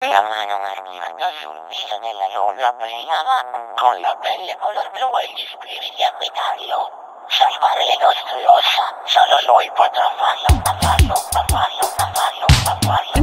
la mano arrivando subito nella luna brillava con la pelle color blu e gli spiriti a metallo. Salvare le nostre ossa, solo lui potrà farlo, farlo, farlo, farlo, farlo.